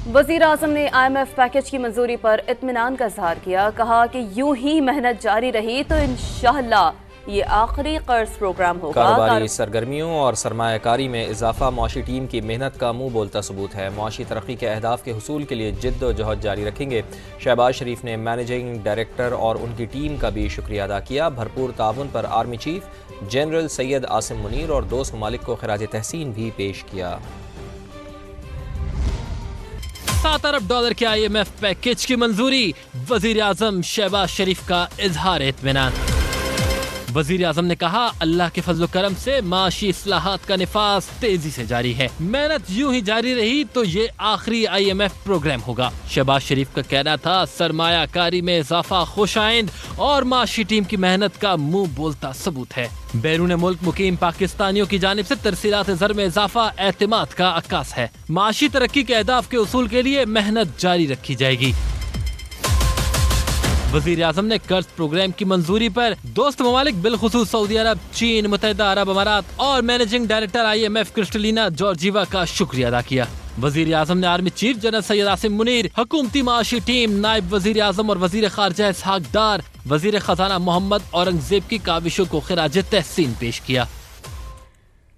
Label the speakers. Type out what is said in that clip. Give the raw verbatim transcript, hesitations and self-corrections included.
Speaker 1: وزیر اعظم نے آئی ایم ایف پیکج کی منظوری پر اطمینان کا اظہار کیا. کہا کہ یوں ہی محنت جاری رہی تو انشاءاللہ یہ آخری قرض پروگرام ہوگا.
Speaker 2: کاروباری سرگرمیوں اور سرمایہ کاری میں اضافہ معاشی ٹیم کی محنت کا منہ بولتا ثبوت ہے. معاشی ترقی کے اہداف کے حصول کے لیے جد و جہد جاری رکھیں گے. شہباز شریف نے مینیجنگ ڈائریکٹر اور ان کی ٹیم کا بھی شکریہ ادا کیا. بھرپور تعاون پر army chief general Syed Asim Munir اور دوست ممالک کو خراج تحسین بھی پیش کیا.
Speaker 3: سات ارب ڈالر کے آئی ایم ایف پیکج کی منظوری. وزیر اعظم شہباز شریف کا اظہار اطمینان. وزیر اعظم نے کہا اللہ کے فضل و کرم سے معاشی اصلاحات کا نفاذ تیزی سے جاری ہے. محنت یوں ہی جاری رہی تو یہ آخری آئی ایم ایف پروگرام ہوگا. شہباز شریف کا کہنا تھا سرمایہ کاری میں اضافہ خوش آئند اور معاشی ٹیم کی محنت کا منہ بولتا ثبوت ہے. بیرون ملک مقیم پاکستانیوں کی جانب سے ترسیلات زر میں اضافہ اعتماد کا عکاس ہے. معاشی ترقی کے اہداف کے حصول کے لیے محنت جاری رکھی جائے گی. وزیر اعظم نے قرض پروگرام کی منظوری پر دوست ممالک بالخصوص سعودی عرب، چین، متحدہ عرب امارات اور managing director I M F Kristalina Georgieva کا شکریہ ادا کیا. وزیر اعظم نے army chief general Syed Asim Munir, حکومتی معاشی ٹیم، نائب وزیر اعظم اور وزیر خارجہ اسحاق ڈار، وزیر خزانہ محمد اورنگزیب کی کاوشوں کو خراج تحسین پیش کیا.